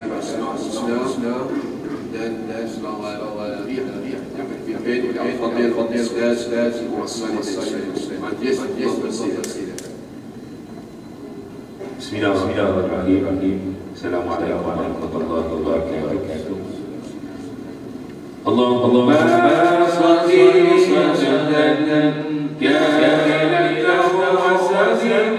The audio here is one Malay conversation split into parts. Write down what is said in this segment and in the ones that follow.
dan bahwa البيت فضل استاذ بسم الله الرحمن الرحيم. السلام عليكم ورحمة الله وبركاته. اللهم صل وسلم كاملة وسلم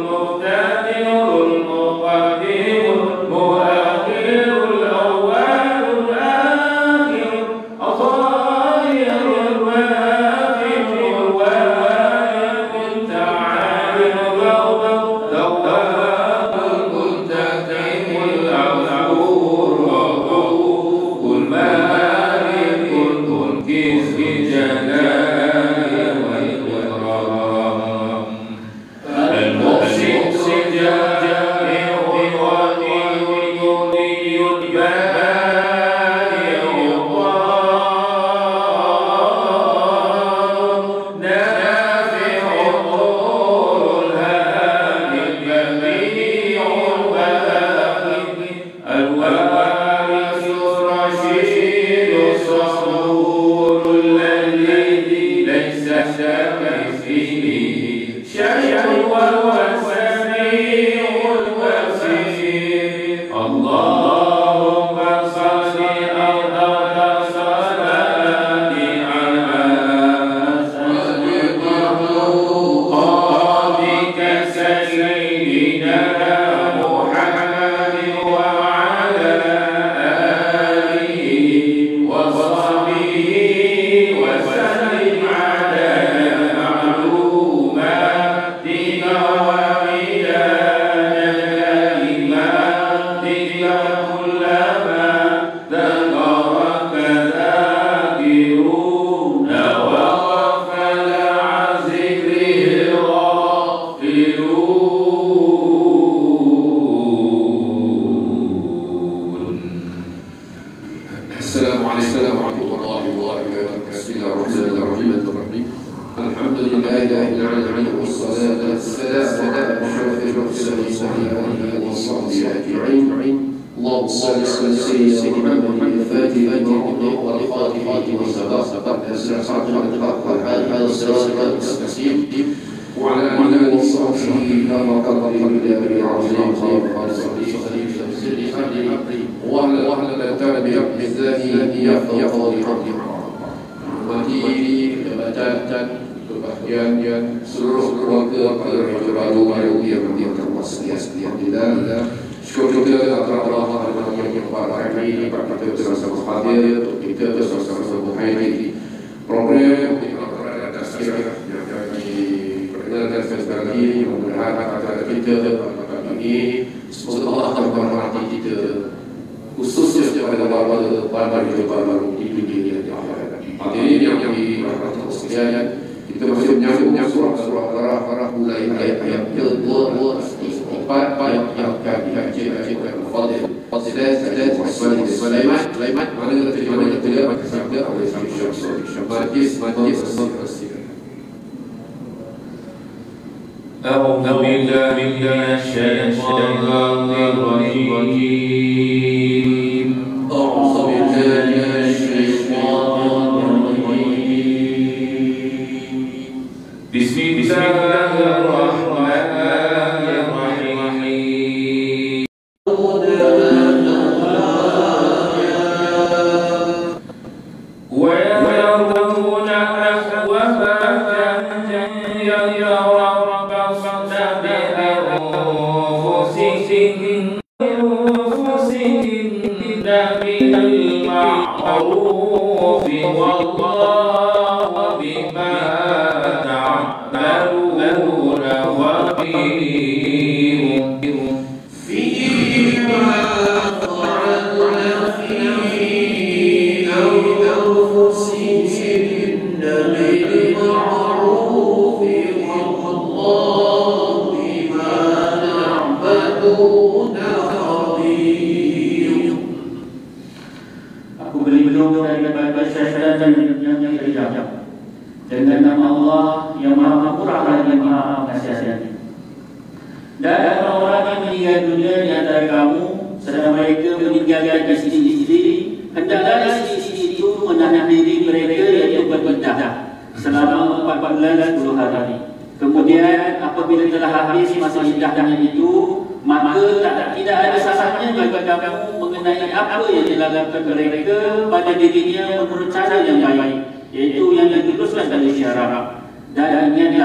Yaitu yang dituliskan dari syarak dan ingatlah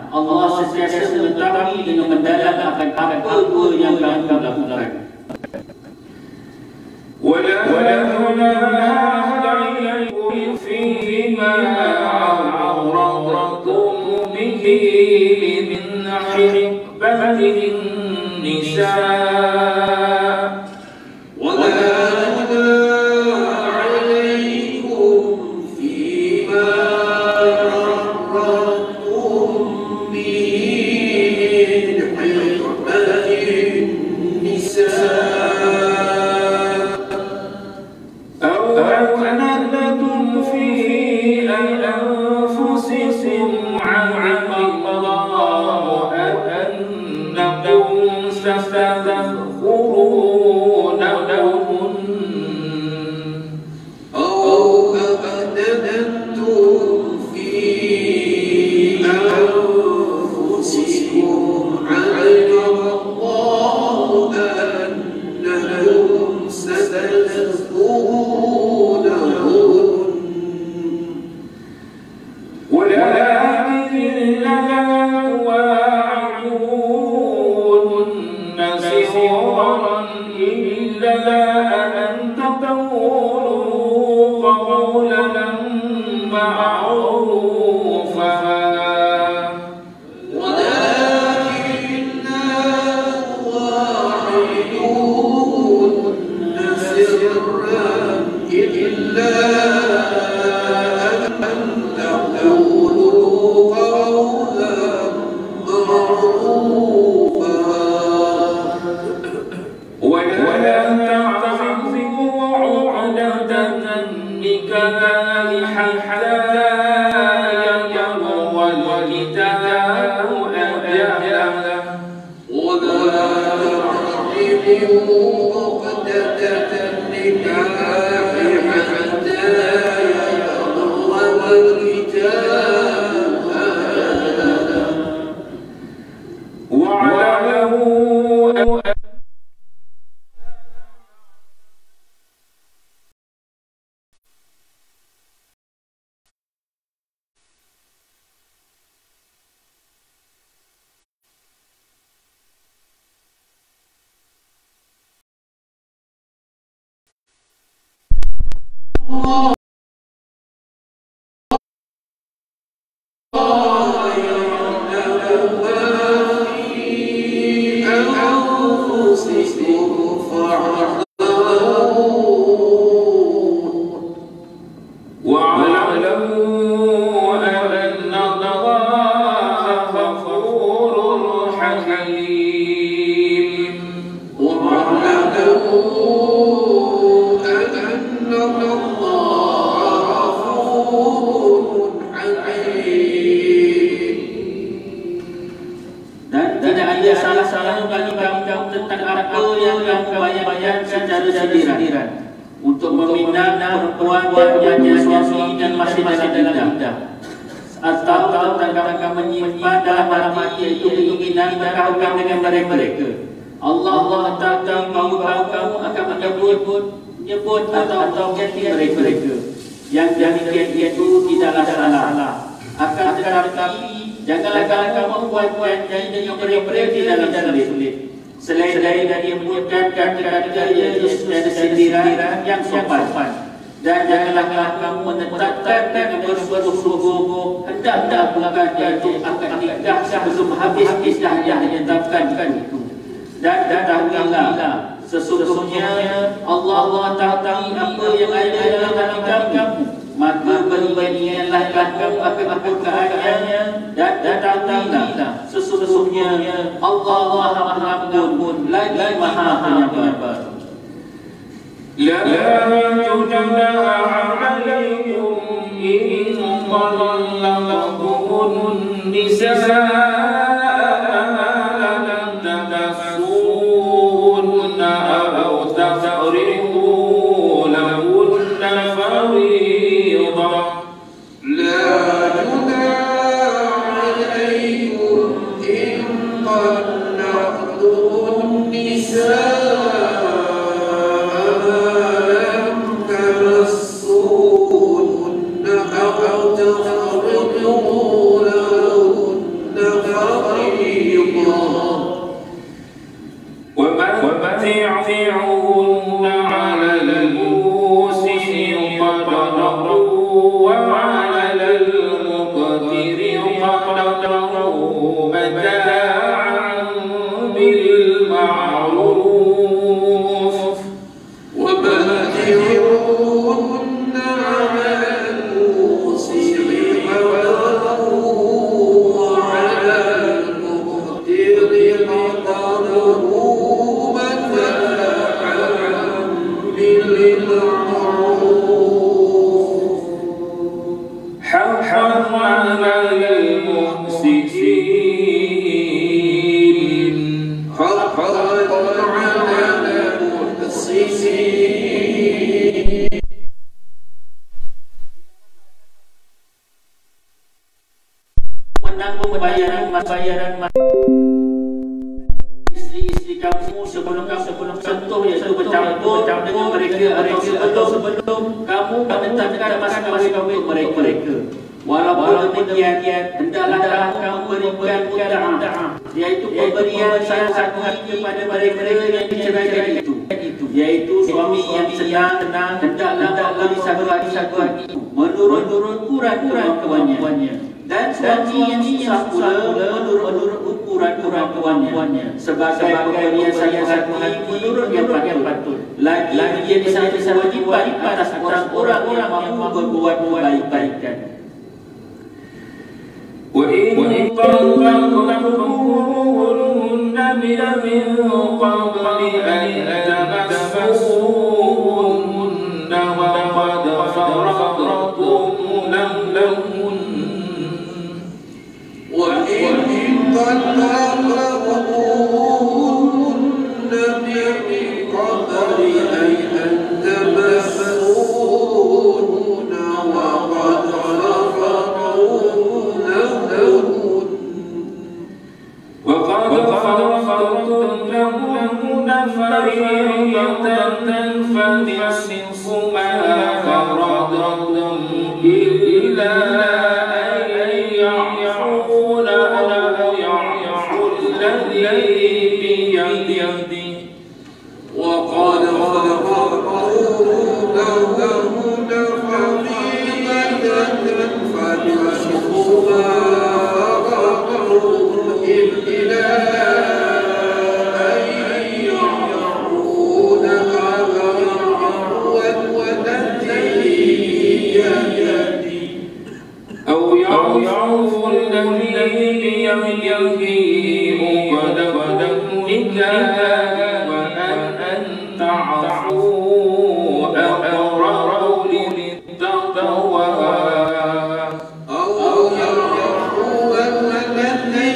Allah sentiasa mengetahui dengan mendalam akan apa yang kamu lakukan. فيما عرضتم به من حربة النساء ولا عليكم فيما عرضتم به من حربة النساء أو أنذرتم في أنفسكم علم الله أنكم ستذكرونهن أو أعددتم في أنفسكم علم الله أنكم ستذكرونهن ولكن لا تواعدوهن سرا إلا أن تقولوا قولا معروفا ولكن لا تواعدوهن سرا إلا أن تقولوا قولا معروفا ولا تعزموا عقدة النكاح حتى يبلغ الكتاب أجله ولا تعزموا عقدة النكاح حتى يبلغ الكتاب أجله واعلموا untuk meminang perempuan yang suami dan masih dalam iddah, atau tangga menyimpan dalam hati itu keinginan berkahwin dengan mereka. Allah Ta'ala mahu kamu akan menyebut atau ganti mereka. Yang demikian itu tidaklah salah. Akan tetapi janganlah kamu buat janji dengan mereka di dalam sulit. Selain dari menyebutkan kata-kata dan sindiran yang sopan, dan janganlah kamu menetapkan dengan bersungguh-sungguh hendak melakukan itu akan nikah sebelum habis iddah yang ditetapkan itu. Dan ketahuilah sesungguhnya Allah tahu apa yang ada dalam hati kamu, maka berbahagialah kamu akan keberkahannya. Dan ketahuilah sesungguhnya Allah Maha Pengampun lagi Maha Penyayang. لا جناح عليكم إن طلقتم النساء لم تمسوهن أو تفرضوا لهن فريضة لا جناح عليكم إن طلقتم النساء أو تفرضوا لهن ومتعوهن على الموسع قدره وعلى المقتر قدره متاعا بالمعروف ومتعوهن على الموسع قدره وعلى المقتر قدره متاعا بالمعروف حقا على المحسنين حقا على المحسنين menanggung bayaran istri-istri kamu sebelum sentuh, iaitu bercampur dengan mereka sebelum kamu menetapkan masa kahwin untuk mereka. Walaupun demikian, hendaklah kamu berikan muda'ah, iaitu pemberian satu-satu kepada mereka yang diceraikan itu, iaitu suami yang senang, hendaklah beri satu-satu menurut ukuran kawannya. Dan suami yang susah pula menurut ukuran kawannya sebagai pemberian satu menurut yang patut. Lagi dia bisa kewajiban atas orang-orang yang mampu berbuat baik-baikan. وإن طلقتموهن من قبل أن تمسوهن وقد فرضتم لهن وإن طلقتموهن من قبل أن تمسوهن وقد فرضتم لهن فريضة فنصف ما فرضتم إلا أن يعفون أو يعفو الذي بيده وقد فرضتم لهن فريضة فنصف ما فرضتم إلا أن يعفون أو يعفو الذي بيده عقدة النكاح وأن تعفوا أقرب للتقوى أو يعفو الذي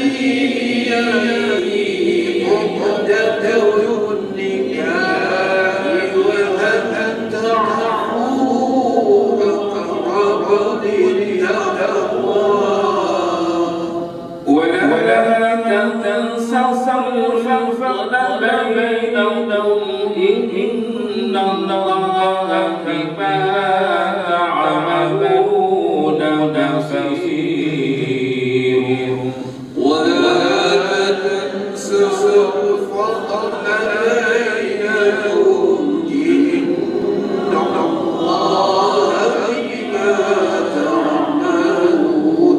بيده عقدة النكاح وأن تعفوا أقرب للتقوى ولا تنسوا الفضل بينكم إن الله بما تعملون بصير ولا تنسوا الفضل بينكم إن الله بما تعملون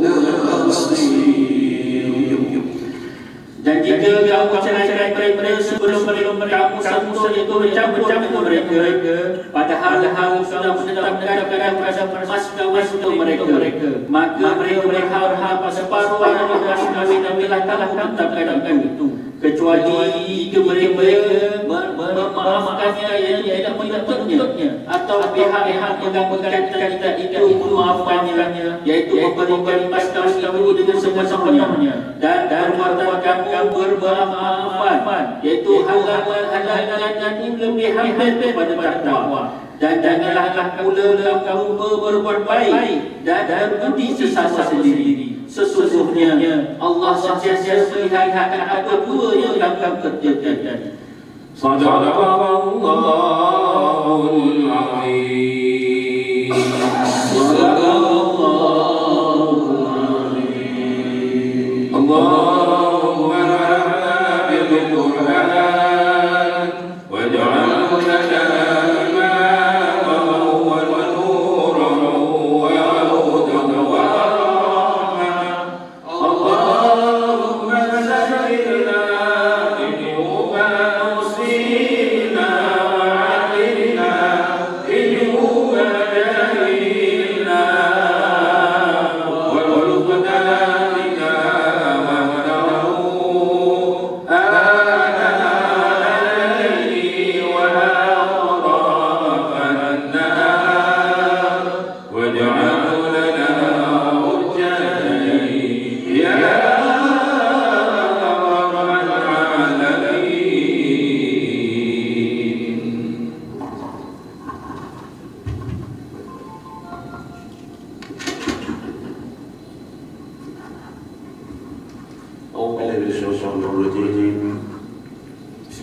بصير. Dan jika kamu cerai mereka sebelum kamu sentuh itu bercampur mereka, padahal kamu sudah menetapkan pada mas kahwin untuk mereka, maka mereka berhak separuh harta mas kahwin bila telah menetapkan itu, kecuali jika mereka memaafkannya yang tidak menuntutnya atau pihak-pihak yang menggantikan itu memaafkannya, iaitu memberikan mas kahwin dengan semuanya dan perbuatan kamu bermaafan, iaitu halal dan lebih hampir pada takwa. Dan janganlah pula kamu berbuat baik dan berbudi sesama sendiri. Sesungguhnya Allah sentiasa melihat apa-apa yang kamu kerjakan. Sadaqallahul Azim. Sadaqallahul Azim. Allahumma bil Qur'an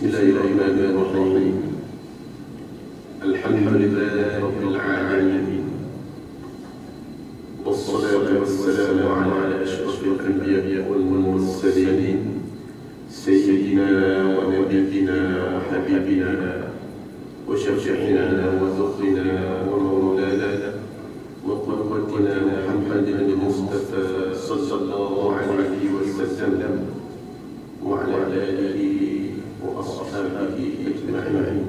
Bismillahirrahmanirrahim. Alhamdulillahi rabbil alamin. Wassalatu wassalamu ala asyrafil anbiya'i wal mursalin sayyidina wa nabiyyina wa habibina wa syafi'ina wa dhukrina wa maulana wa qudwatina Muhammadin al-Mustafa sallallahu alaihi wasallam wa ala alihi wa ashabihi ajma'in.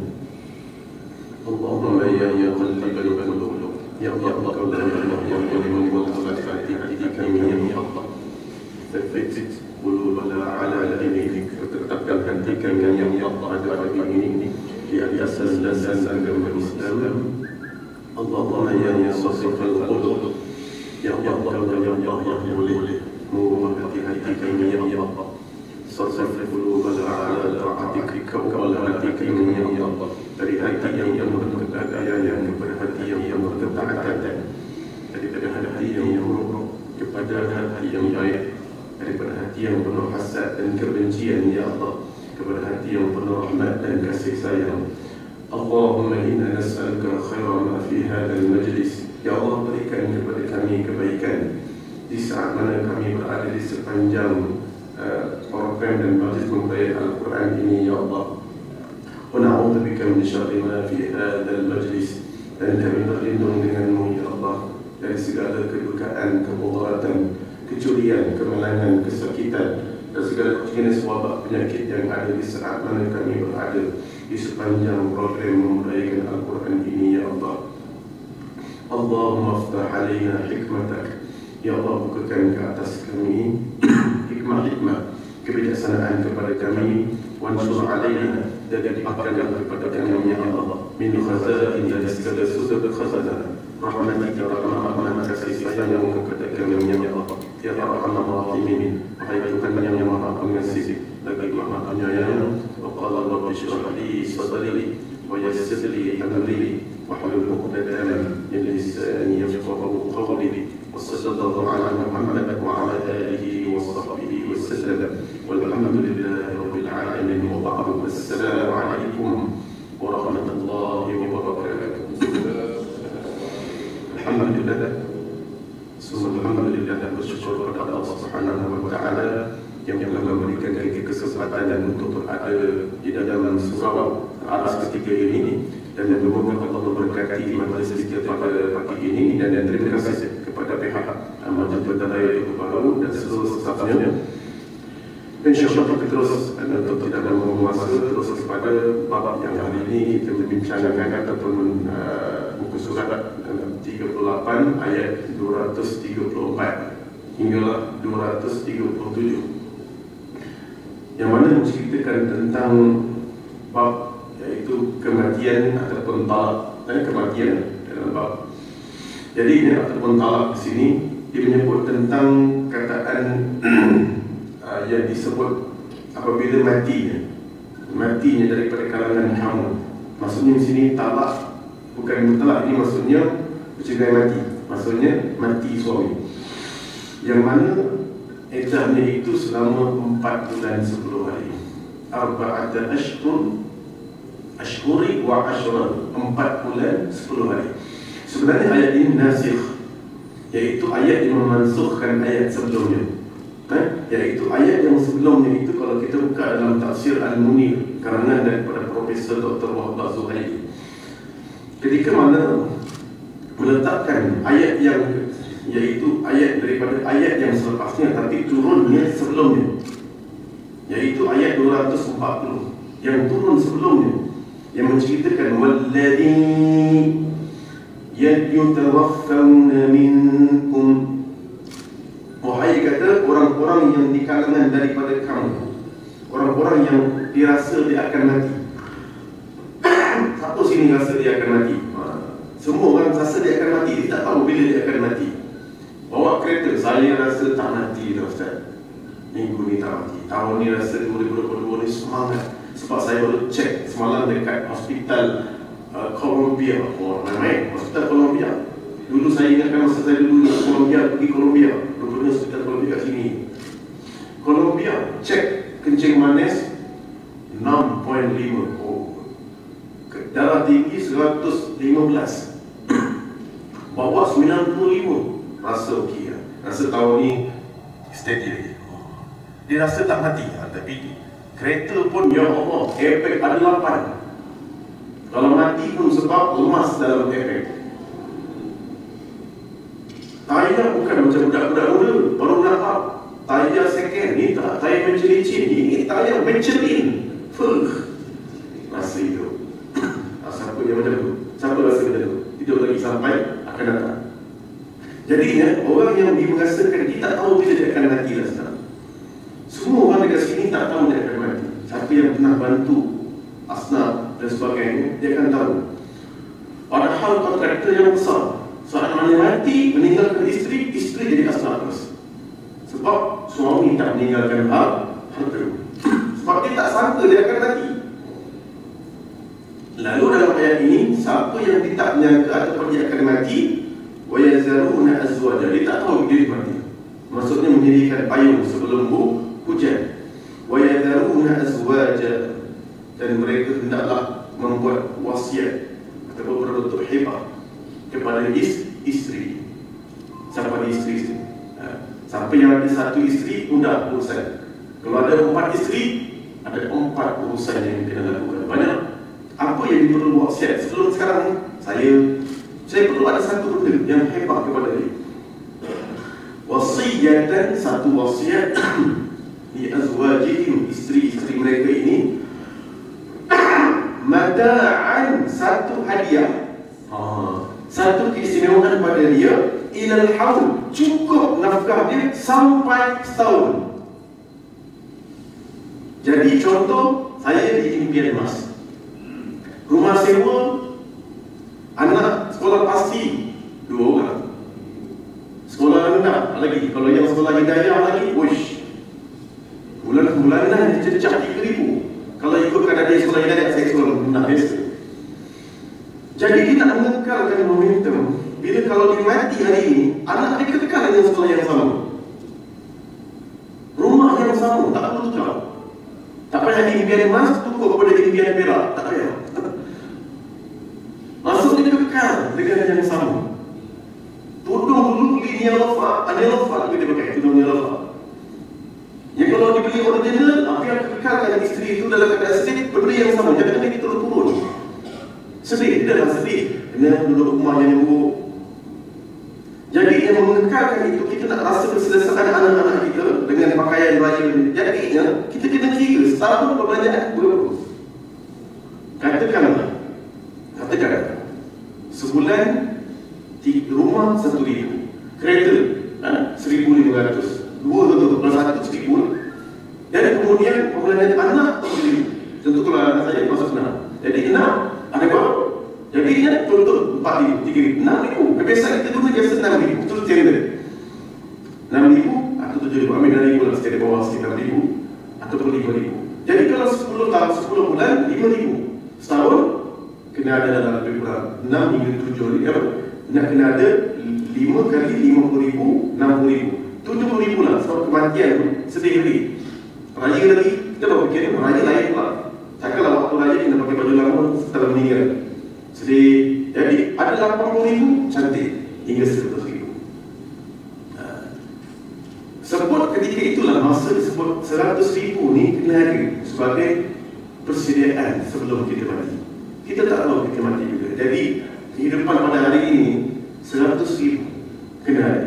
Allahumma ya muqallibal qulub, ya Allah ya muqallibal hati ya Allah, thabbit qulubana ala dinik, tetapkan hati kami ya Allah pada pagi ini di atas landasan agama Islam. Allahumma ya musaffifal qulub, ya Allah yang boleh mengubah hati kami ya Allah. Sarfif qulubana ala ta'atika wa ala hati-kami ya Allah, dari hati yang berketaatan kepada hati yang berketaatan, daripada hati yang buruk kepada hati yang baik, daripada hati yang penuh hasad dan kebencian ya Allah kepada hati yang penuh rahmat dan kasih sayang. Allahumma inna nas'aluka khaira ma fi hadzal majlis, ya Allah berikan kepada kami kebaikan di saat mana kami berada di sepanjang program dan majlis membayar Al-Quran ini ya Allah. Wa na'udzubika min syarri ma fi hadzal majlis, dan kami berlindung denganmu ya Allah dari segala kedukaan, kemudaratan, kecurian, kemalangan, kesakitan dan segala jenis wabak penyakit yang ada di saat mana kami berada di sepanjang program membayar Al-Quran ini ya Allah. Allahumma aftah alaina hikmatak, ya Allah bukakan ke atas kami hikmah-hikmah kebijaksanaan kepada kami, wansur alaina, dan limpahkan kepada kami ya Allah min khazain, dari segala sudut khazanah rahmatika, rahmat kasih sayangmu kepada kami ya Allah ya arhamar rahimin. Wahai Tuhan yang maha pengasih lagi maha penyayang. Wa qala rabbi shrah li sadri wa yassir li amri wahlul 'uqdatam min lisani yafqahu qawli. Wassallallahu ala Muhammad wa ala alihi wa sahbihi wa sallam. Walhamdulillahi rabbil alamin. Wa ba'du. Assalamu alaikum warahmatullahi wabarakatuh. Alhamdulillah, alhamdulillah, dan bersyukur kepada Allah Subhanahu wa Ta'ala yang telah memberikan kita kesempatan untuk berada di dalam surau aras ketiga ini, dan semoga Allah memberkati majlis kita pada pagi ini, dan terima kasih kepada pihak Majlis Badaya Baru dan seluruh stafnya. InsyaAllah kita terus untuk tidak membuang masa, terus kepada bab yang hari ini kita membincangkan ataupun buku surat 38 ayat 234 hinggalah 237, yang mana menceritakan tentang bab iaitu kematian ataupun talak, kematian dalam bab. Jadi ini ataupun talak di sini dia menyebut tentang kataan yang disebut apabila matinya daripada kalangan kamu. Maksudnya di sini talak bukan mutlak, ini maksudnya bercerai mati, maksudnya mati suami, yang mana iddahnya itu selama 4 bulan 10 hari. Arba'ata ashhuri wa ashran, 4 bulan 10 hari. Sebenarnya ayat ini nasikh, iaitu ayat yang memansukhkan ayat sebelumnya. Iaitu ayat yang sebelumnya itu kalau kita buka dalam tafsir Al-Munir karangan daripada Profesor Dr. Wahbah Zuhairi, ketika mana meletakkan ayat yang iaitu ayat daripada ayat yang selepasnya tapi turunnya sebelumnya, iaitu ayat 240 yang turun sebelumnya, yang menceritakan walladzi yatawaffawna minkum, wahai kata orang-orang yang di kalangan daripada kamu, orang-orang yang dirasa dia akan mati. Siapa sini rasa dia akan mati? Semua orang rasa dia akan mati, dia tak tahu bila dia akan mati. Bawa kereta, saya rasa tak mati dah Ustaz, minggu ni tak mati, tahun ni rasa 2022 ni semangat, sebab saya baru cek semalam dekat hospital Columbia. Namanya hospital Columbia. Dulu saya ingatkan masa saya dulu di Columbia, pergi Columbia, rupanya hospital Columbia kat sini. Columbia, cek kencing manis 6.8. darah tinggi 115, bawah 95, rasa okey lah. Rasa tahun ni steady lagi. Dia rasa tak mati, tapi kereta pun ya Allah, airbag ada 8. Kalau mati pun sebab lemas dalam airbag. Tayar bukan macam budak-budak muda baru nak up. Tayar second ni tak, tayar Michelin, ini tayar Michelin. Rasa itu. Siapa yang macam tu? Siapa rasa macam tu? Hidup lagi sampai akan datang. Jadinya orang yang dimerasakan dia tak tahu bila dia akan mati lah sekarang. Semua orang dekat sini tak tahu dia akan mati. Siapa yang pernah bantu asnaf dan sebagainya, dia akan tahu. Padahal kontraktor yang besar, saat mana mati meninggalkan isteri, isteri jadi asnaf terus. Sebab suami tak meninggalkan harta. Sebab dia tak sangka dia akan mati. Lalu dalam ayat ini, siapa yang dia tak menyangka ataupun dia akan mati, wa yazaruna azwaja, dia tak tahu dia mati. Maksudnya menjadikan payung sebelum hujan. Wa yazaruna azwaja, dan mereka hendaklah membuat wasiat ataupun berbentuk hibah kepada isteri. Siapa di isteri? Siapa yang ada satu isteri, mudah urusan. Kalau ada 4 isteri, ada 4 urusan yang kena lakukan. Banyak. Apa yang perlu wasiat sebelum sekarang ni? Saya perlu ada satu benda yang hebat kepada dia. Wasiyatan, satu wasiat di azwajihim, isteri-isteri mereka ini, mata'an, satu hadiah, satu keistimewaan pada dia, ilal haul, cukup nafkah dia sampai setahun. Jadi contoh, saya di impian emas, rumah sewa, anak sekolah pasti 2 orang, sekolah rendah lagi, kalau yang sekolah hidayah lagi, wish, bulanan cecah 3,000. Kalau ikutkan ada sekolah hidayah, saya sekolah rendah biasa. Jadi kita nak mengekalkan momentum. Bila kalau dia mati hari ini, anak dia kekal dengan sekolah yang sama, rumah yang sama, tak perlu tukar. Tak payah impian emas tukar kepada impian perak, tak payah. Maksudnya kekal dengan yang sama. Tudung dulu beli Nialofa, Nialofa kita pakai tudung Nialofa. Ya kalau dibeli original, biar kekalkan isteri itu dalam keadaan sedih, benda yang sama, jangan kita turun. Sedih, dia dah sedih, kena duduk rumah yang buruk. Jadi yang mengekalkan itu, kita nak rasa keselesaan anak-anak kita dengan pakaian raya. Jadinya kita kena kira setahun perbelanjaan berapa. Katakan sebulan rumah 1,000, kereta 1,500, 2 plus 1 1,000. Dan kemudian perbelanjaan anak 1,000. Contoh kalau anak saya masuk senang, jadi 6 ada berapa? Jadi dia contoh 4,000, 3,000, 6,000. Kebiasaan kita dulu biasa 6,000, itu standard. 6,000 atau 7,000, ambil 6,000 lah, sekitar bawah sekitar 6,000 ataupun 5,000. Jadi kalau 10 tahun, 10 bulan, 5,000. Setahun kena ada dalam lebih kurang 6 hingga 7,000. Nak kena ada 5 kali 50,000, 60,000, 70,000 lah. Sebab kematian sedih lagi. Raya lagi, kita baru fikir raya lain pula. Takkanlah waktu raya kena pakai baju lama setelah meninggal. Sedih. Jadi ada 80,000 cantik hingga 100,000. Sebut ketika itulah masa disebut 100,000 ni kena ada sebagai persediaan sebelum kita mati. Kita tak tahu kita mati juga. Jadi kehidupan pada hari ini 100,000 kena ada.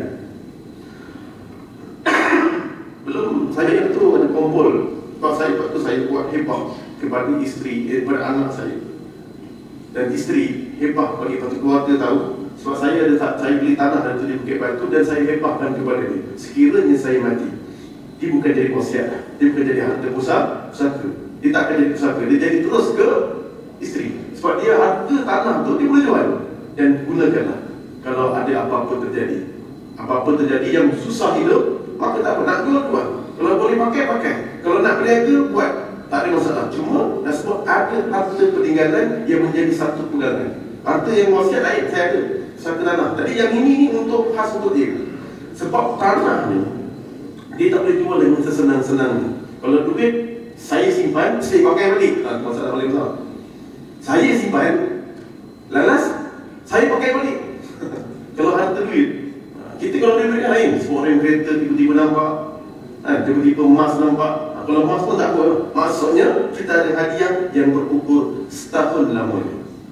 Belum saya tu ada kumpul. Waktu saya buat hibah kepada isteri, kepada anak saya. Dan isteri hibah bagi satu keluarga tahu. Sebab saya beli tanah dan tu di Bukit Batu dan saya hibahkan kepada dia. Sekiranya saya mati, dia bukan jadi wasiat, dia bukan jadi harta pusaka. Dia tak akan jadi pusaka, dia jadi terus ke isteri. Sebab dia harta tanah tu dia boleh jual dan gunakanlah kalau ada apa-apa terjadi. Apa-apa terjadi yang susah hidup, maka tak apa, nak jual. Kalau boleh pakai. Kalau nak berniaga, buat. Tak ada masalah. Cuma nak sebut ada harta peninggalan yang menjadi satu pegangan. Harta yang wasiat lain, saya ada satu tanah. Tadi yang ini untuk khas untuk dia. Sebab tanah ni dia tak boleh jual dengan sesenang-senang. Kalau duit saya simpan, saya pakai balik. Masalah paling besar. Saya simpan, Lalas, saya pakai balik. Kalau ada duit. Kita kalau ada duit lain, semua orang kereta tiba-tiba nampak, tiba-tiba emas nampak. Kalau emas pun tak apa. Maksudnya, kita ada hadiah yang berukur setahun lamanya.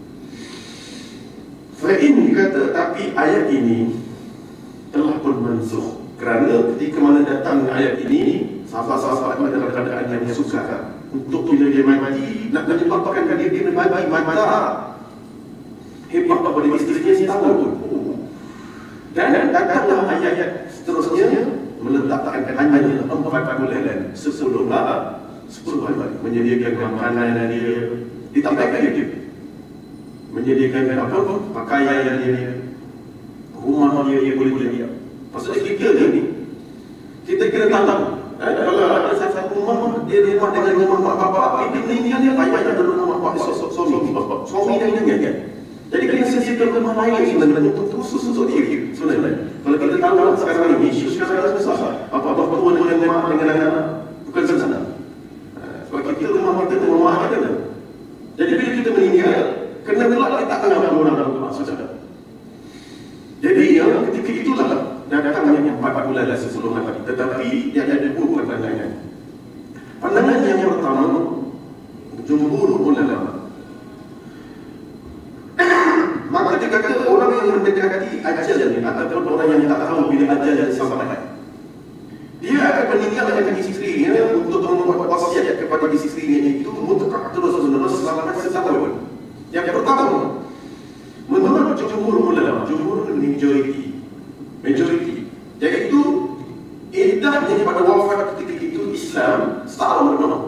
Fa'in kata, tapi ayat ini telah pun mansukh. Kerana ketika mana datang ayat ini, sahabat-sahabat dalam keadaan yang suka untuk bila dia mati, nak menyebabkan dia mati mata. Hebat pada isteri dia tahu. Dan datanglah ayat seterusnya meletakkan hanya 4 bulan 10 hari menyediakan makanan dia, ditambahkan dia menyediakan pakaian dia, rumah dia boleh dia. Maksudnya kita ni, kita kena tahu. Kalau ada satu rumah, dia rumah dengan rumah bapa, ini dia payah dulu rumah bapa, suami dan dia. Jadi kena sediakan rumah lain sebenarnya untuk khusus untuk dia sebenarnya. Kalau kita tahu sekarang ini, isu sekarang susah. Apa-apa tua dengan mak dengan anak bukan senang. Sebab kita rumah kita. Jadi bila kita meninggal, kena kelak kita tengah orang rumah saudara. Jadi ketika itulah datangnya 4 bulan 10 hari. Tetapi yang ada 2 pandangan. Pandangan yang pertama, jumhur ulama. Maka dia kata orang yang mendekati ajal ni ataupun orang yang tak tahu bila ajal sampai, dia akan meninggalkan isterinya untuk membuat wasiat kepada isterinya itu untuk terus-menerus selama setahun. Yang pertama, menurut jumhur ulama, jumhur majoriti, iaitu iddahnya pada wafat ketika itu Islam setahun lama.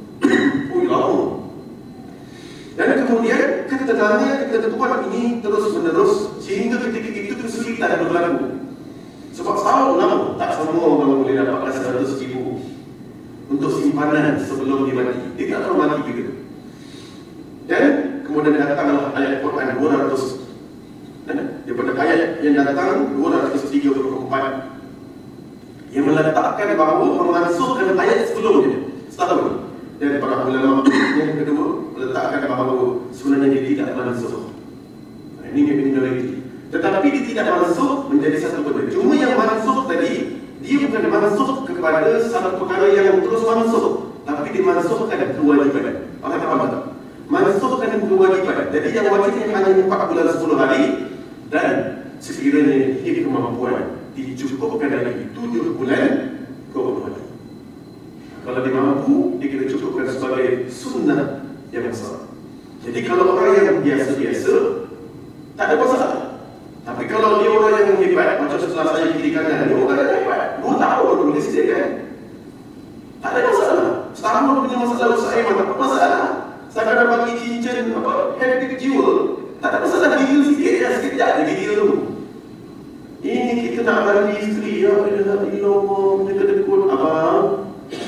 Dan kemudian ketentuan ini terus-menerus sehingga ketika itu kesulitan dan berlaku. Sebab setahun lama tak semua orang boleh dapat 100,000 untuk simpanan sebelum dia mati. Dia tak tahu mati juga. Dan kemudian datanglah ayat Quran 200. Daripada ayat yang datang 234 yang meletakkan bahawa memasukkan ayat sebelumnya setahun. Dan para ulama yang kedua meletakkan bahawa sebenarnya dia tidak masuk. Ini minoriti. Tetapi dia tidak masuk menjadi satu benda. Cuma yang masuk tadi, dia bukan masuk kepada satu perkara yang terus masuk, tapi dia masukkan kewajiban. Faham tak? Masukkan kewajiban. Jadi yang wajib hanya 4 bulan 10 hari dan sekiranya dia kemampuan dicukupkan lagi 7 bulan 20 hari. Kalau dia mampu, dia kena cukupkan sebagai sunnah yang besar. Jadi kalau orang yang biasa-biasa, tak ada masalah. Tapi kalau dia orang yang hebat, macam setelah saya kiri kanan, dia orang yang hebat, 2 tahun boleh sediakan, tak ada masalah. Setahun punya masalah saya, tak ada masalah. Saya akan bagi cincin, happy kecil, tak ada masalah. Gigil sikit, sekejap dia gigil dulu. Ini kita nak bagi isteri, ya Allah, dekat-dekat abang.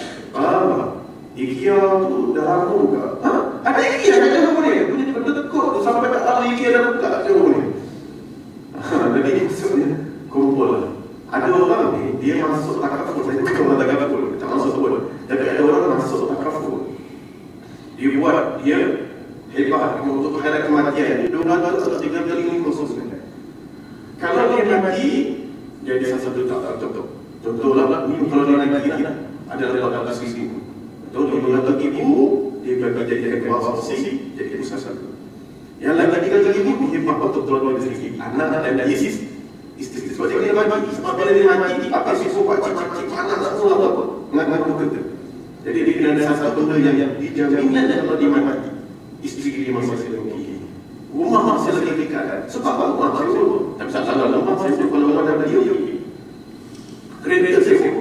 IKEA tu dah lama buka. Ada IKEA kat jauh boleh. Punya tekuk sampai tak tahu IKEA dah buka kat jauh boleh. Jadi maksudnya kumpul lah. Ada orang ni, dia masuk takaful. Saya bukan orang takaful, tak masuk sebut. Tapi ada orang masuk takaful. Dia buat, dia hebat untuk hadap kematian. Dia 200 atau 3 kali khusus. Kalau dia mati, dia ada satu tak contoh. Contohlah, ni kalau dia mati ada 18,000. Atau 15,000 dia bagi jadi bawah posisi jadi pusat satu. Yang lagi 3,000 dia hebat untuk tuan-tuan sedikit. Anak dan isteri. Sebab dia mati. Sebab bila dia mati, apa sifat cik-cik anak semua apa? Mengaku kata. Jadi dia kena ada satu benda yang dijamin kalau dia mati. Isteri dia masih lagi. Rumah masih lagi dekat. Sebab rumah masih dulu. Tak bisa salah rumah masih dulu kalau orang dah dia. Kereta sewa.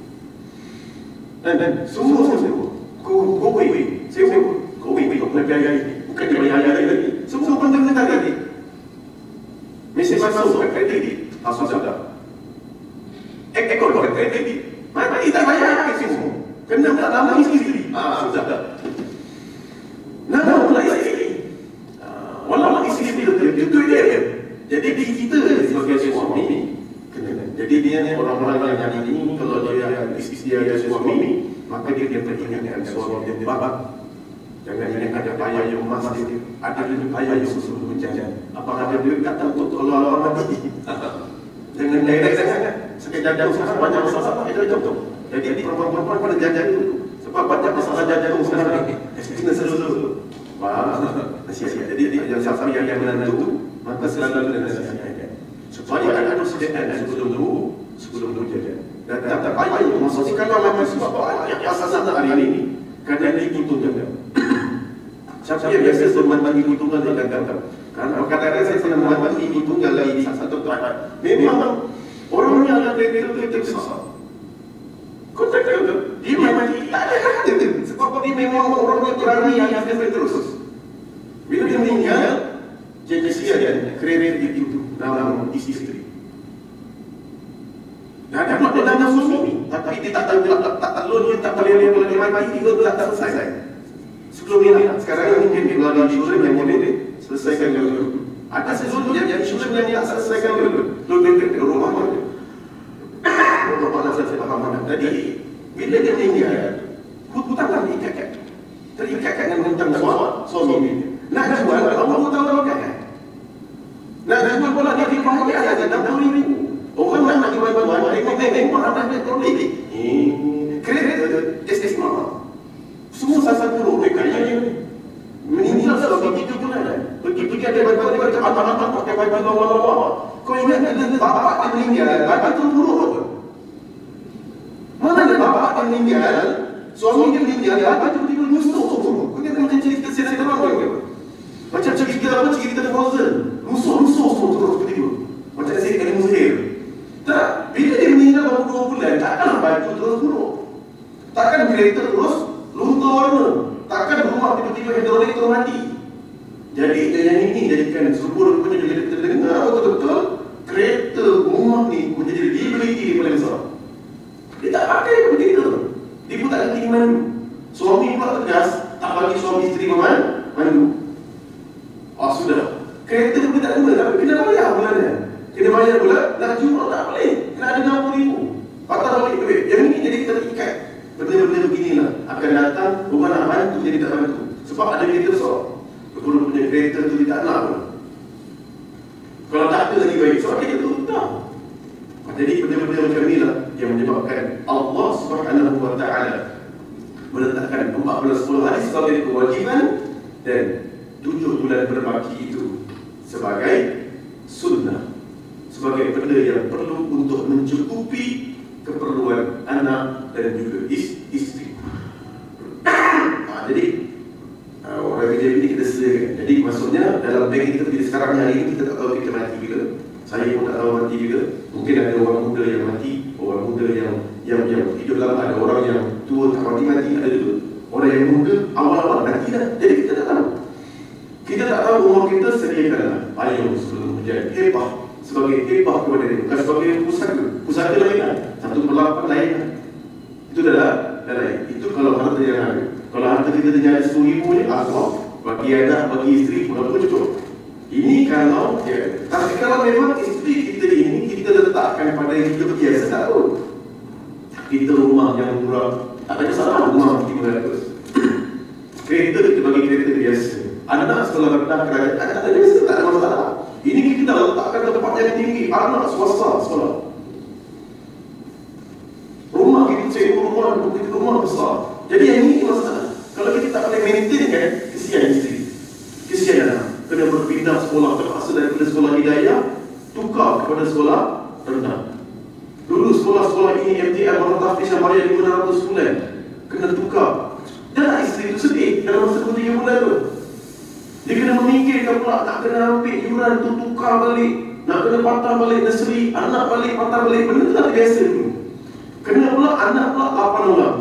Dan semua sewa. Go away. Sewa. Go away. Bukan dia bayar lagi. Semua benda tadi. Mesti masuk ke kredit. Asal sudah. Ekor kredit. Mati tak bayar lagi semua. Kena tak lama isteri. Sudah. Nah, mulai isteri. Walau isteri itu dia. Jadi kita sebagai suami kena. Jadi dia orang-orang yang ini kalau dia isteri ada suami, maka dia peringatkan suami dia bapa. Jangan ingat ada payung emas dia, ada duit payung susu hujan. Apakah ada duit kata untuk Allah mati? Jangan direct sangat. Sakit jantung banyak masalah itu jantung. Jadi perempuan-perempuan pada jantung dulu. Sebab banyak masalah jantung sekarang. Kena dulu. Faham? Nasihat. Jadi siapa yang menentu, maka selalu nasihat. Supaya ada persediaan sebelum hujan. Dan tak payung maksudnya kalau masih banyak asas hari ini. Kerana ini hitungan. Siapa yang biasa membantu hitungan dia gagal. Karena kadang-kadang saya senang membantu hitungan lagi satu tempat. Memang orangnya ada kereta besar. Kau tak tahu dia memang tak ada kereta. Sebab dia memang orangnya berani yang akan terus. Bila dia meninggal, dia kesian kereta itu dalam istri. Dan dapat dalam suami, tapi dia tak tahu tak lulus, tak boleh mati, dia tak selesai. Sebelum ini, sekarang ini mungkin melalui insurans yang boleh selesaikan dulu. Ada sesuatu yang insurans yang tak selesaikan dulu. Dulu ke rumah mana? Rumah mana selesai mana? Jadi, bila dia meninggal, hutang kami terikat dengan hutang suami. Nak jual, Allah tahu kan? Nak jual pula dia dibayar ada 60,000. Orang nak jual bantuan, tengok mana ada problem. Kredit SS mama. Semua satu mereka yang meninggal selama 3 bulan. Pergi ada bantuan dia macam apa pakai bantuan lama-lama. Kau ingat ada bapak yang meninggal, bapak tu buruk apa? Mana ada bapak yang meninggal, suami dia meninggal, bapak tu tiba-tiba musuh semua. Kau ingat macam cerita sinetron ke? Macam cerita The Frozen. Musuh semua terus tiba-tiba. Macam cerita Kali Musir. Tak, bila dia meninggal baru 2 bulan, takkan baju terus buruk. Takkan kereta terus luntur warna. Takkan rumah tiba-tiba hidrolik terus mati. Jadi yang ini jadikan subur punya jadi terdengar betul-betul kereta rumah ni menjadi liability paling besar. Dia tak pakai begitu. Dia pun tak ada kiriman. Suami pula tegas, tak bagi suami isteri mandu. Sudah. Kereta pun tak guna, tapi kena bayar bulannya. Kena bayar pula, nak jual tak boleh. Kena ada 60,000. Patah balik duit. Yang ini jadi kita terikat. Benda-benda beginilah akan datang, bukan nak bantu jadi tak bantu. Sebab ada kereta besar. Kalau punya kereta tu dia tak nak pun. Kalau tak ada lagi baik, sebab kereta tu hutang. Jadi benda-benda macam inilah yang menyebabkan Allah Subhanahu Wa Taala meletakkan 14 hari sebagai kewajiban dan 7 bulan berbaki itu sebagai sunnah, sebagai benda yang perlu untuk mencukupi keperluan anak dan juga isteri. Jadi orang kerja ini kita sediakan. Jadi maksudnya dalam bank kita sekarang hari ini kita tak tahu kita mati bila. Saya pun tak tahu mati bila. Mungkin ada orang muda yang mati, orang muda yang hidup lama, ada orang yang tua tak mati, ada juga orang yang muda awal-awal mati dah. Jadi kita tak tahu. Kita tak tahu umur kita, sediakanlah payung sebelum hujan. Hebah sebagai hebah kepada dia, bukan sebagai pusaka. Pusaka lain lah, 1/8 lain lah. Itu dah lain. Itu kalau harta yang ada. Kalau harta kita ternyata 10,000 ni, Allah bagi anak, bagi isteri, berapa cukup. Ini kalau tapi kalau memang isteri kita ini kita letakkan pada hidup biasa tak pun. Kita rumah yang murah, tak ada salah rumah 500. Kereta kita bagi kereta biasa. Anak sekolah rendah kerajaan, tak ada biasa, tak ada masalah. Ini kita dah letakkan tempat yang tinggi, anak swasta sekolah. Rumah kita sewa rumah besar. Jadi yang ini masalah. Kalau kita tak boleh maintain kan, kesian isteri, kesian anak. Kena berpindah sekolah terpaksa daripada sekolah hidayah tukar kepada sekolah rendah. Dulu sekolah-sekolah ini MTR Mahataf Islam bayar 500 bulan, kena tukar. Dan isteri itu sedih dalam masa 2-3 bulan tu. Dia kena memikirkan pula nak kena ambil yuran tu, tukar balik, nak kena patah balik nursery, anak balik, patah balik. Benda tu tak biasa dulu. Kena pula anak pula 8 orang.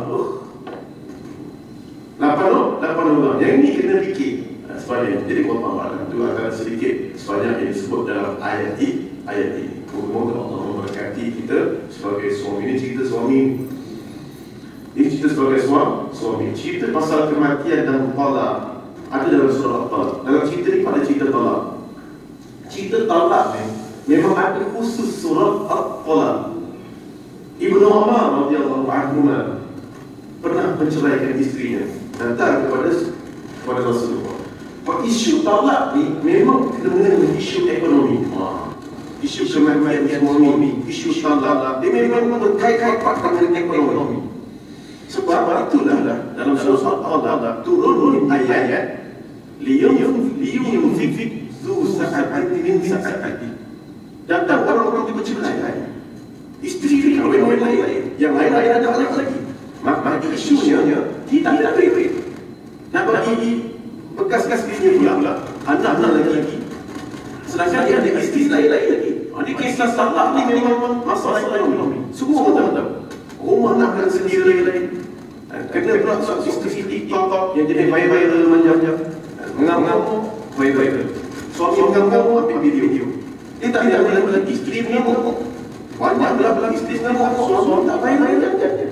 8 orang. Yang ini kena fikir sebanyak. Jadi Allah itu akan sedikit sebanyak yang disebut dalam ayat ini. Moga Allah memberkati kita sebagai suami. Ini cerita suami. Ini cerita sebagai suami. Cerita pasal kematian dan talak ada dalam surah Al-Talaq. Dalam cerita ini pada cerita talak. Cerita talak memang ada khusus surah Al-Talaq. Ibnu Umar radhiyallahu anhu pernah menceraikan isterinya. Datang kepada kepada Rasulullah. Isu talak ni memang kena dengan isu ekonomi. Isu kematian ekonomi, isu talak, dia memang berkait-kait dengan ekonomi. Sebab itulah dalam surah Al-Talaq turun ayat liyunfik zu sa'atin min sa'ati. Datang orang-orang bercerai, isteri kahwin lain, yang lain ada anak lagi. Maka isunya tidak ada duit. Nak bagi bekas-bekas dia pula anak lagi. Sedangkan dia ada isteri lain lagi. Ini kisah talak ni memang masalah ekonomi. Semua orang tahu. Rumah nak kena sendiri lagi. Kena pula isteri TikTok yang jadi viral macam-macam. Mengamuk viral. Suami mengamuk ambil video. Dia tak ada lagi isteri mengamuk. Banyak pula isteri mengamuk. Suami tak viral macam-macam.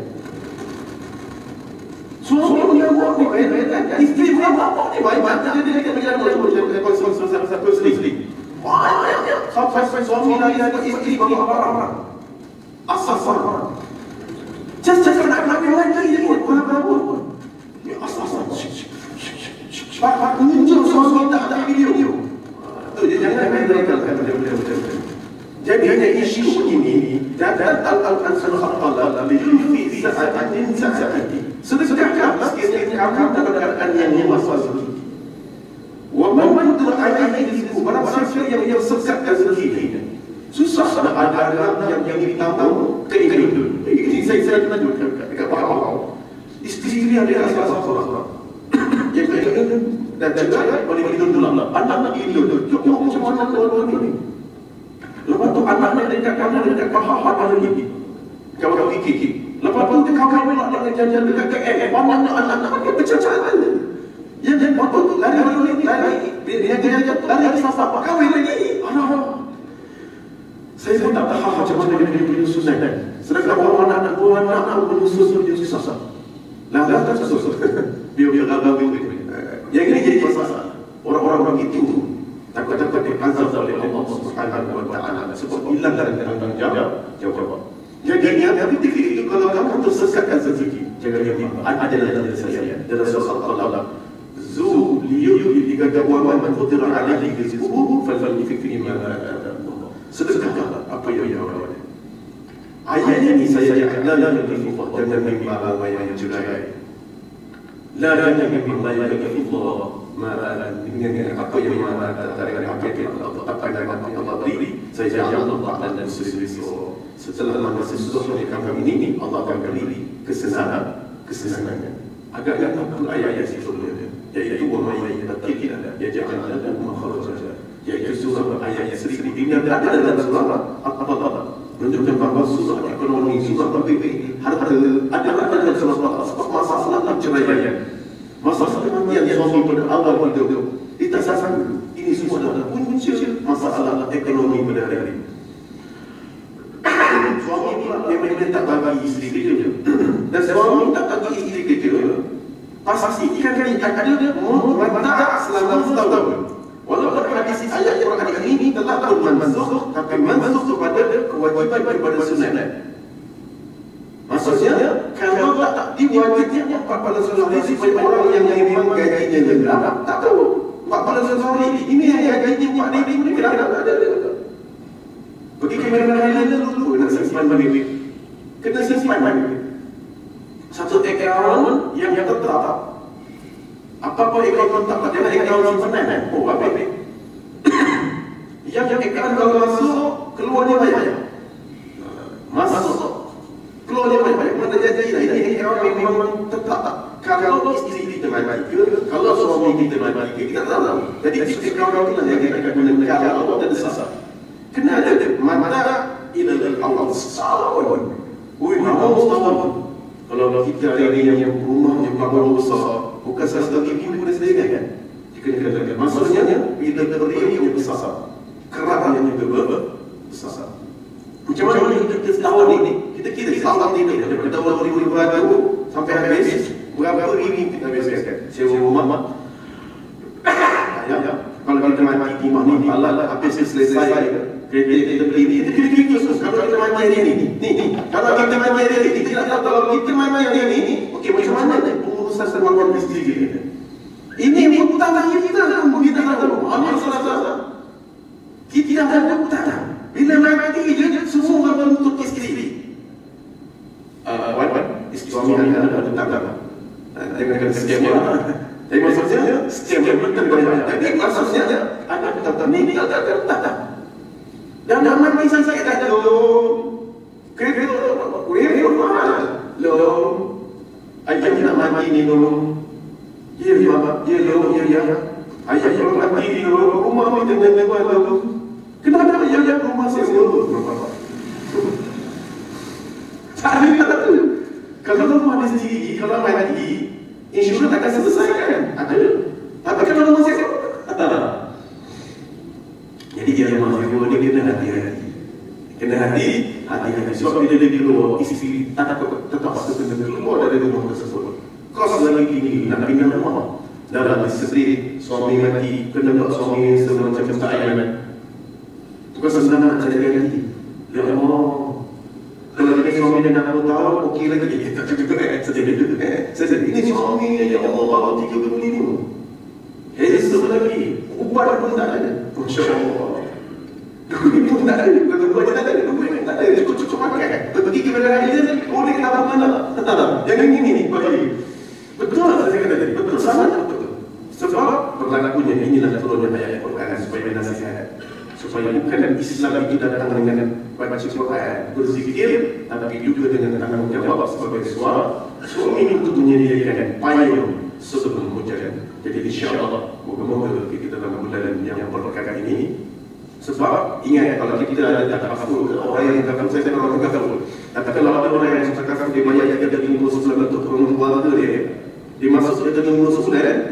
Suami mengamuk ni viral. Isteri mengamuk ni banyak. Dia kena berjalan satu seling. Banyak. Sampai suami lagi ada isteri bagi orang-orang. Asal-asal. Jangan nak lagi buat apa-apa pun. Ya asal-asal. Pak muncul suami tak ada video. Tu dia jangan mereka. Jadi isu ini datang al-ansar Allah lebih fi sa'atin sa'ati. Sedekahlah sekiranya kamu dalam keadaan yang masalah. Wa man yud'ai rizqu barang siapa yang sekatkan rezeki. Susah nak ada yang ditambah keinginan. Ini saya pernah juga dekat Pahang. Isteri dia ada salah seorang. Yang keinginan dan juga boleh diduduk anak ini duduk. Macam mana orang ini? Lepas tu anak dekat kamu dekat Pahang ada lagi. Kau kiki. Lepas tu dia kawan nak jajan dekat KL. Mana anak-anak dia bercacaran. Yang apa tu lari. Dia jajan lari sasar kahwin lagi. Anak. Saya pun tak tahu macam mana dia menyusun kan. Sedangkan orang anak menyusun dia susah. Lah tak susah. Biar gagal. Yang ini jadi masalah. Orang-orang itu takut-takut diazab oleh Allah Subhanahu wa taala sebab hilang dari tanggungjawab. Jadi yang itu kalau kamu tersesatkan rezeki, jangan ada dalam saya. Dalam surah Al-Talaq. Zu liyu man qadira alaihi rizquhu falyunfiq mimma sedekahlah apa yang ada. Ayat ini saya la yukallifu Allah mimma la yajrai. La yukallifu Allah ma dengan apa yang mana dari apa yang Allah beri. Saya Allah dan sesuatu. Setelah masa sesuatu yang kami ini Allah akan beri kesenangan. Agak-agak ayat sebelumnya. Yaitu wa may yattaqillah yaj'al lahu makhraja. Yaitu surah ayat seribu ini ada dalam surah Al-Talaq menunjukkan bahawa surah ekonomi, surah PBB harta ada dalam surah masalah perceraian, masalah kematian suami pada awal hidup. Kita sasan ini semua adalah punca masalah ekonomi pada hari. Suami pula memang tak bagi isteri dia, dan suami tak bagi isteri dia. Pastikan ada dia mata selama setahun. Walaupun hadis ayat Quran ini telah bermansukh, tapi mansukh kepada kewajiban kepada sunat. Maksudnya kalau tak diwajibkan 14 hari supaya orang yang memang gajinya rendah tak tahu 14 hari ini yang gajinya 4,000 ni kenapa tak ada. Pergi ke mana-mana dulu nak simpan duit. Kena simpan duit. Satu akaun yang tetap. Apa-apa akaun tak ada akaun simpanan. Oh, apa ni? Yang akaun kalau masuk, keluarnya banyak. Masuk, keluarnya banyak. Mana jadi ini akaun memang tetap tak. Kalau isteri kita mati, kalau suami kita mati, kita tak tahu. Jadi akaun kita yang kita akan mendengar Allah dan sesat. Kena ada mata ilal Allah sawun. Ui, Allah sawun. Kalau kita hari yang rumahnya bangun besar, bukan satu lagi ibu dan sendiri kan? Jika maksudnya bila beri yang besar, kerana yang besar. Macam mana kita setahun ini? Kita kira setahun ini daripada tahun 2020 sampai habis berapa ribu kita habiskan? Sewa rumah. Kalau kita mati rumah ni, kalau habis selesai. Kita beli ni, kita kira khusus. Kalau kita main ini, kalau kita main ini, kita tahu kalau kita main ini, okey macam mana pengurusan sama isteri kita? Ini tanah kita pun kita tahu. Amal salah. Kita ada tanah. Bila mati je semua orang untuk isteri. Suami ada tanah. Dengan sekian tapi maksudnya setiap yang bertambah. Jadi maksudnya anak tetap ini ada tetap. Dan nama misal saya ada kredit mahal. Ayah nak mati ni dulu. Ya bapa, ya. Ayah yang mati dulu rumah ni dengan dulu. Kenapa ayah rumah saya dulu? Cari tu. Kalau rumah dia sendiri, kalau mati insurans takkan selesai kan? Ada. Tapi kalau masih jadi dia masih dia kena hati-hati. Kena hati-hati. Sebab bila dia keluar, isteri tak tetap kena keluar dari rumah tersebut. Kos lagi ini nak pindah rumah. Dalam isteri, suami mati, kena buat suami semacam tak ayam. Kos senang nak jadi hati. Ya Allah. Kalau ini suami dia nak tahu, okey lagi. Tak juga sedih. Ini suami yang Allah 3 bulan ini. Esok lagi, ubat pun tak ada. Masya Allah. Duit pun tak ada. Kalau ubat tak ada, duit tak ada. Cukup makan. Pergi ke belakang dia, boleh tak apa-apa. Yang ini bagi. Betul saya kata tadi. Betul, sangat betul. Sebab berlakunya inilah turunnya ayat Al-Quran supaya nasihat. Supaya bukan Islam itu datang dengan baca Quran, berzikir, tapi juga dengan tanggungjawab sebagai suami untuk menyediakan payung sebelum hujan. Jadi insya-Allah moga-moga kita dalam bulan yang berkah ini. Sebab ingat kalau kita ada takaful, orang yang takaful saya orang takaful. Tapi kalau ada orang yang takaful dia bayar dia jadi ngurus untuk keluarga dia. Dimasuk dia jadi ngurus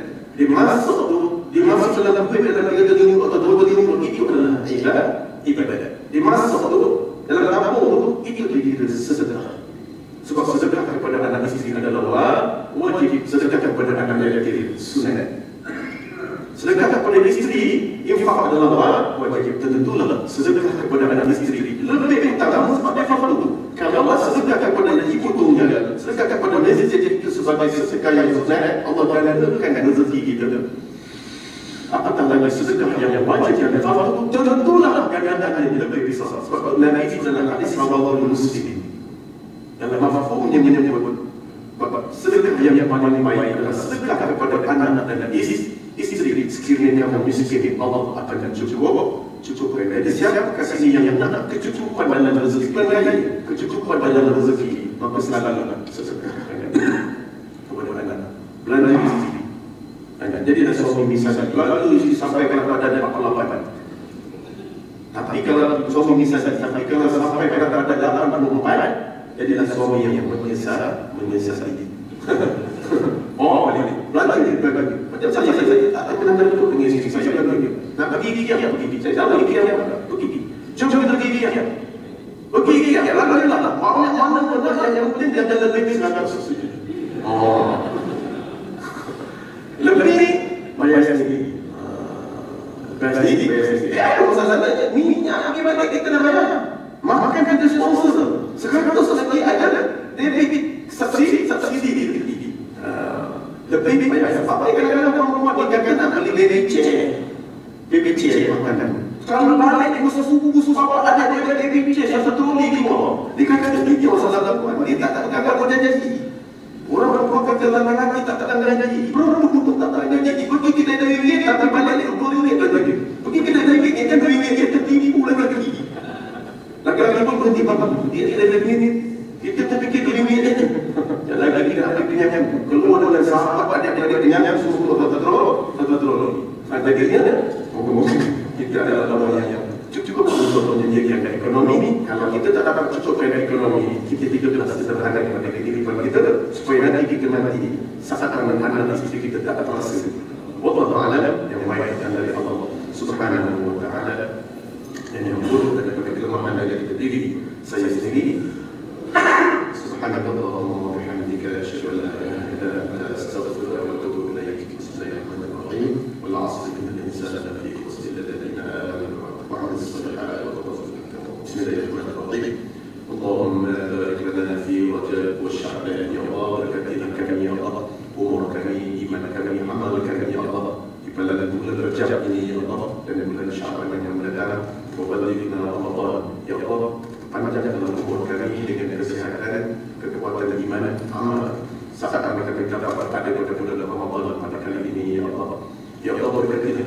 dimasuk dalam duit dalam 3 triliun atau 2 triliun itu adalah ibadah. Dimasuk tu dalam tabung itu jadi sedekah. Sebab sedekah kepada anak isteri adalah wajib, sedekah kepada anak yatim sunat. Sedekah kepada isteri infak adalah wajib. Tentulah sedekah kepada anak isteri lebih utama sebab dia fardu. Kalau sedekah kepada ibu tunggal, sedekah kepada masjid itu sebagai sedekah yang sunat, Allah gandakan rezeki kita. Apatah lagi sedekah yang wajib yang fardu, tentulah gandakan yang lebih besar. Sebab Nabi itu dalam hadis rawahu Muslim. Dalam mafhumnya menyebut sedekah yang paling baik adalah sedekah kepada anak dan isteri. Sekiranya kamu miskin, Allah akan cukupkan. Jadi siapa kasih yang nak kecukupan dalam rezeki, kecukupan dalam rezeki, maka selalu sedekah kepada anak. Belanja isteri. Jadi ada suami misalnya, lalu isteri sampai kepada 48. Tapi kalau suami misalnya, sampai kepada 84, jadilah suami yang menyesali. Oh, balik. Macam saya tak pernah berlaku dengan isteri saya lagi. Nak pergi gigi apa? Pergi. Saya tahu gigi apa? Pergi. Jom kita pergi gigi apa? Pergi gigi apa? Lalu mana yang penting dia ada lebih 100. Oh. Lebih bayar sendiri. Bayar sendiri. Masalahnya minyak bagaimana kita nak bayar? Makan kan sesuatu. Sekarang tu lagi ada debit subsidi. Lebih banyak sebab kadang-kadang perempuan dia kena beli BBC makanan. Kalau balik musuh apa ada BBC satu troli di bawah. Dia kata dia masalah perempuan. Dia tak kena janji. Orang perempuan kata lelaki tak kena janji. Perempuan tak kena janji. Pergi kita dari ringgit tapi balik RM20 lagi. Pergi kita dari ringgit kan RM2 tertinggi pula lagi. Lagi-lagi pun berhenti bapak. Dia dari ringgit. Kita terfikir RM2 aja. Lagi kita ada kenyang keluar dengan sahabat dia kenyang suruh terus akhirnya moga-moga kita ada orang yang cukup untuk menyediakan ekonomi. Kalau kita tak dapat cukupkan ekonomi, kita tidak sederhana kepada kehidupan kita supaya nanti kita mati saat anak-anak isteri kita tak terasa. Wallahu a'lam, yang baik adalah dari Allah Subhanahu wa taala, dan yang buruk adalah kelemahan dari diri saya sendiri. Subhanallah wa bihamdika asyhadu an la ilaha illa anta astaghfiruka wa atubu ilaik. Bismillahirrahmanirrahim. Wal 'asri innal insana lafi khusr illa alladhina amanu wa 'amilus salihati wa tawasaw bil haqqi. Bismillahirrahmanirrahim. Allahumma barik lana fi Rajab wa Sya'ban ya Allah, barakatihi kami ya Allah, umur kami, iman kami, amal kami Rajab ini ya Allah, dan bulan Sya'ban yang mendatang, wabaligna Ramadan ya Allah, panjangkanlah umur kami dengan kesehatan, kekuatan iman, amal saat kami dapat ada pada bulan Ramadan pada kali ini ya Allah. Ya Allah, berkatilah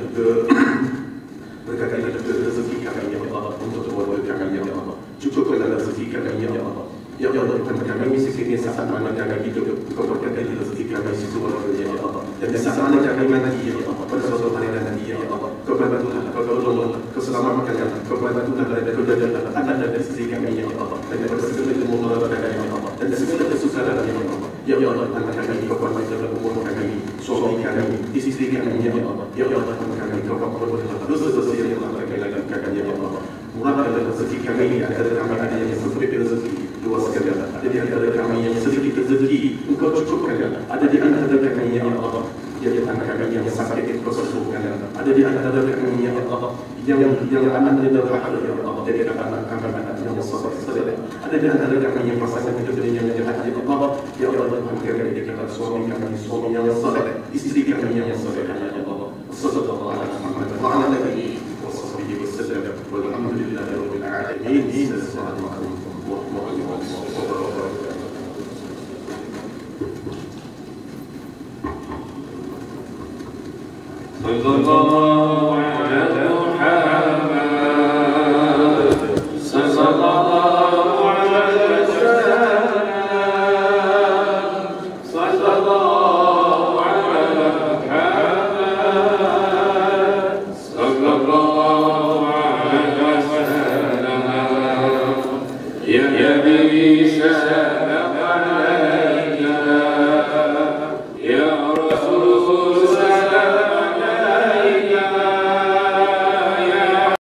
rezeki kami ya Allah, untuk keluarga kami ya Allah, cukupkanlah rezeki kami ya Allah. Ya Allah, Tuhan kami sekiranya saat mana kami hidup, Kau berkati rezeki kami sesuatu ya Allah. Dan saat mana kami mati ya Allah, pada suatu hari nanti ya Allah, Kau bantulah, Kau tolonglah, Kau selamatkan, Kau bantulah dan Kau jadilah anak dan istri kami ya Allah. Dan daripada segala kemudaratan ya Allah, dan segala kesusahan ya Allah. Ya Allah, Tuhan kami, Kau bantulah umur kami, suami kami, istri kami ya Allah. Ya Allah, Tuhan kami, Kau bantulah dosa-dosa yang telah kami lakukan ya Allah. Murahkanlah rezeki kami, antara kami ada yang sempit rezeki, luas segala. Ada di antara kami yang sedikit rezeki, Engkau cukupkan. Ada di antara kami ya Allah, yang kami yang sakit, Engkau sembuhkan. Ada di antara kami ya Allah, yang anak-anak terhalang ya Allah, dari anak-anak yang soleh. Ada di antara kami yang pasangan hidup dengan yang jahat ya Allah. Ya Allah, Tuhan kami jadikan suami yang soleh, istri kami yang soleh ya Allah. Sallallahu alaihi wasallam. والحمد لله رب العالمين. السلام عليكم ورحمة الله وبركاته. صلى الله على محمد صلى الله على سيدنا صلى الله على محمد صلى الله يا نبي سلام